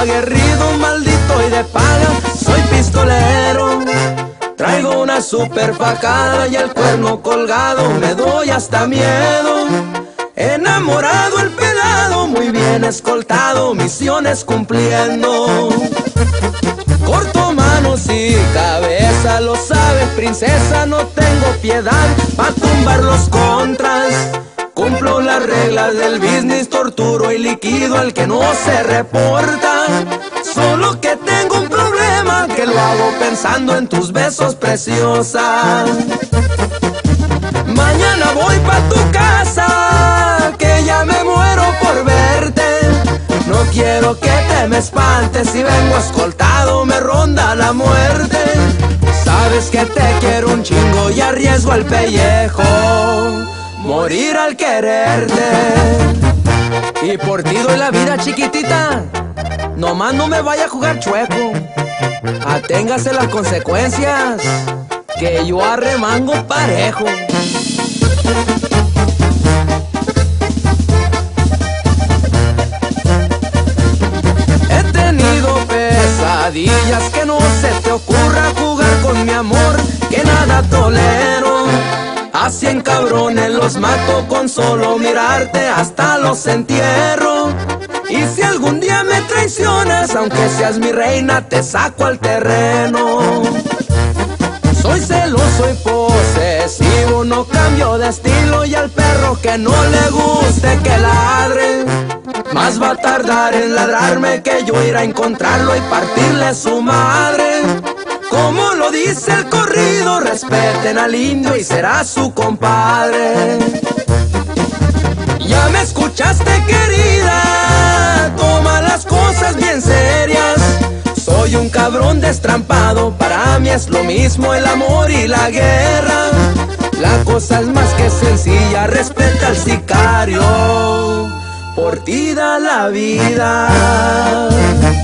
aguerrido, maldito y de paga. Soy pistolero, traigo una super facada y el cuerno colgado, me doy hasta miedo. Enamorado el pelado, muy bien escoltado, misiones cumpliendo. Corto manos y cabeza, lo sabes princesa, no tengo piedad pa' tumbar los contras. Cumplo las reglas del business, torturo y liquido al que no se reporta. Solo que tengo un problema, que lo hago pensando en tus besos, preciosa. Mañana voy pa' tu casa, que ya me muero por verte. No quiero que te me espantes, si vengo escoltado me ronda la muerte. Sabes que te quiero un chingo y arriesgo el pellejo, morir al quererte. Y por ti doy la vida, chiquitita, nomás no me vaya a jugar chueco. Aténgase las consecuencias, que yo arremango parejo. He tenido pesadillas, que no se te ocurra jugar con mi amor, que nada tolero. A 100 cabrones los mato con solo mirarte, hasta los entierro. Y si algún día me traicionas, aunque seas mi reina, te saco al terreno. Soy celoso y posesivo, no cambio de estilo, y al perro que no le guste que ladre, más va a tardar en ladrarme que yo ir a encontrarlo y partirle su madre. Como lo dice el corrido, respeten al indio y será su compadre. Ya me escuchaste, querida, toma las cosas bien serias. Soy un cabrón destrampado, para mí es lo mismo el amor y la guerra. La cosa es más que sencilla, respeta al sicario, por ti da la vida.